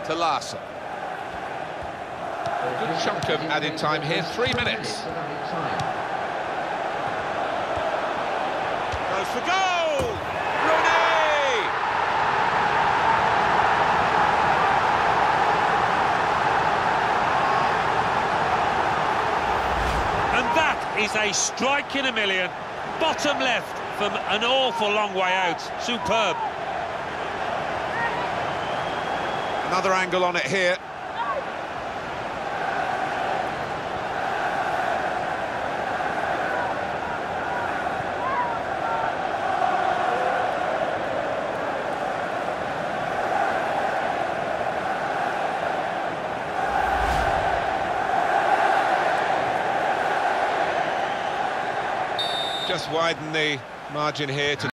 to Larson. A good chunk of added time here, 3 minutes. Goes for goal! Rooney! And that is a strike in a million. Bottom left from an awful long way out. Superb. Another angle on it here. Just widen the margin here to